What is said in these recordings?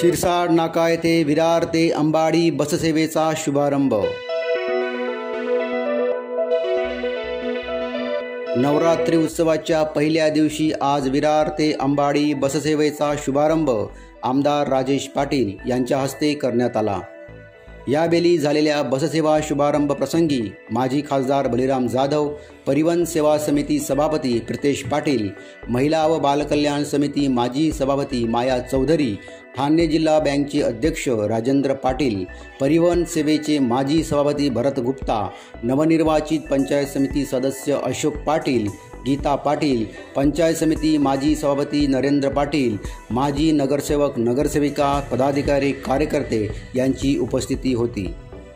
शिरसाड नाका येथे विरार ते अंबाडी बससेवेचा शुभारंभ। नवरात्री उत्सवाच्या पहिल्या दिवशी आज विरार ते अंबाडी बससेवेचा शुभारंभ आमदार राजेश पाटील यांच्या हस्ते करण्यात आला। यावेळी झालेल्या बससेवा शुभारंभ प्रसंगी माजी खासदार बलिराम जाधव, परिवहन सेवा समिती सभापती प्रितेश पाटील, महिला व बालकल्याण समिती माजी सभापती माया चौधरी, ठाणे जिल्हा बँकचे अध्यक्ष राजेंद्र पाटील, परिवहन सेवेचे माजी सभापती भरत गुप्ता, नवनिर्वाचित पंचायत समिती सदस्य अशोक पाटील, गीता पाटील, पंचायत समिती माजी सभापती नरेंद्र पाटील, माजी नगरसेवक नगरसेविका, पदाधिकारी, कार्यकर्ते यांची उपस्थिती होती।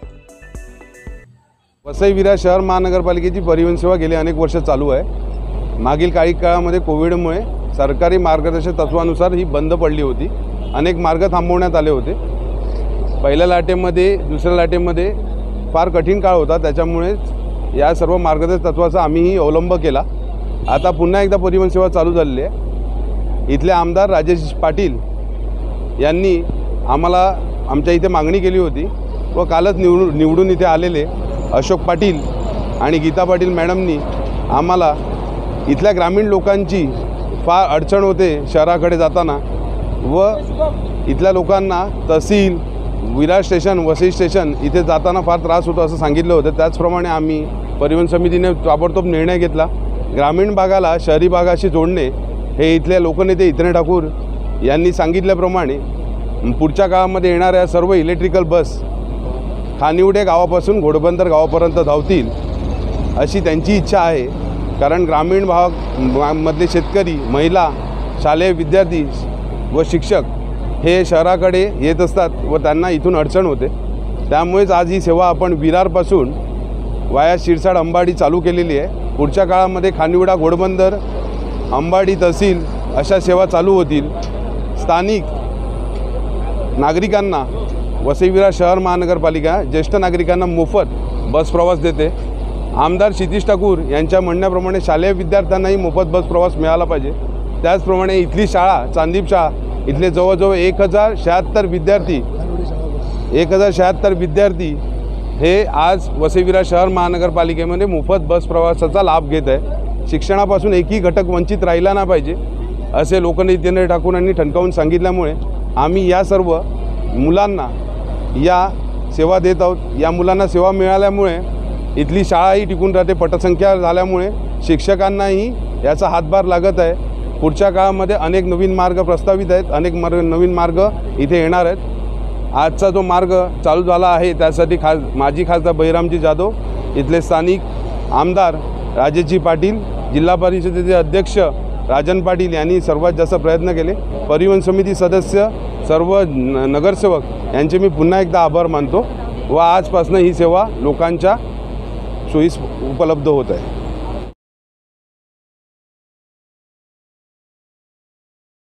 वसई विरार शहर महानगरपालिकेची परिवहन सेवा गेली अनेक वर्ष चालू आहे। मागील काही काळामध्ये कोविडमुळे सरकारी मार्गदर्शक तत्वानुसार ही बंद पडली होती। अनेक मार्ग थांबवण्यात आले होते। पहिल्या लाटेमध्ये दुसऱ्या लाटेमध्ये फार कठीण काळ होता, त्याच्यामुळे या सर्व मार्गदर्शक तत्वाचा आम्हीही अवलंब केला। आता पुन्हा एकदा परिवहन सेवा चालू झालेली आहे। इथले आमदार राजेश पाटील यांनी आम्हाला आमच्या इथे मागणी केली होती व कालच निवडून इथे आलेले अशोक पाटील आणि गीता पाटील मॅडमनी आम्हाला इथल्या ग्रामीण लोकांची फार अडचण होते शहराकडे जाताना व इथल्या लोकांना तहसील, विरार स्टेशन, वसई स्टेशन इथे जाताना फार त्रास होतो असं सांगितलं होतं। त्याचप्रमाणे आम्ही परिवहन समितीने ताबडतोब निर्णय घेतला। ग्रामीण भागाला शहरी भागाशी जोडणे हे इथले लोकनेते हितेंद्र ठाकूर यांनी सांगितल्याप्रमाणे पुढच्या काळामध्ये येणाऱ्या सर्व इलेक्ट्रिकल बस खानिवडे गावापासून घोडबंदर गावापर्यंत धावतील अशी त्यांची इच्छा आहे। कारण ग्रामीण भागामधले शेतकरी, महिला, शालेय विद्यार्थी व शिक्षक हे शहराकडे येत असतात व त्यांना इथून अडचण होते। त्यामुळेच आज ही सेवा आपण विरारपासून वाया शिरसाड अंबाडी चालू केलेली आहे। पुढच्या काळामध्ये खानिवडा, घोडबंदर, अंबाडी तहसील अशा सेवा चालू होतील। स्थानिक नागरिकांना वसई विरार शहर महानगरपालिका ज्येष्ठ नागरिकांना मोफत बस प्रवास देते। आमदार क्षितिज ठाकूर यांच्या म्हणण्याप्रमाणे शालेय विद्यार्थ्यांनाही मोफत बस प्रवास मिळाला पाहिजे। त्याचप्रमाणे इथली शाळा चांदीप शाळा इथले जवळजवळ 1076 विद्यार्थी हे आज वसई विरार शहर महानगरपालिकेमध्ये मोफत बस प्रवासाचा लाभ घेत आहे। शिक्षणापासून एकही घटक वंचित राहिला नाही पाहिजे असे लोकनेते हितेंद्र ठाकूर यांनी ठणकावून सांगितल्यामुळे आम्ही या सर्व मुलांना या सेवा देत आहोत। या मुलांना सेवा मिळाल्यामुळे इथली शाळाही टिकून राहते, पटसंख्या झाल्यामुळे शिक्षकांनाही याचा हातभार लागत आहे। पुढच्या काळामध्ये अनेक नवीन मार्ग प्रस्तावित आहेत, अनेक नवीन मार्ग इथे येणार आहेत। आजचा जो मार्ग चालू झाला आहे त्यासाठी माजी खासदार बलिरामजी जाधव, इथले स्थानिक आमदार राजेशजी पाटील, जिल्हा परिषदेचे अध्यक्ष राजन पाटील यांनी सर्वात जास्त प्रयत्न केले। परिवहन समिती सदस्य, सर्व नगरसेवक यांचे मी पुन्हा एकदा आभार मानतो व आजपासून ही सेवा लोकांच्या सोयीस उपलब्ध होत आहे।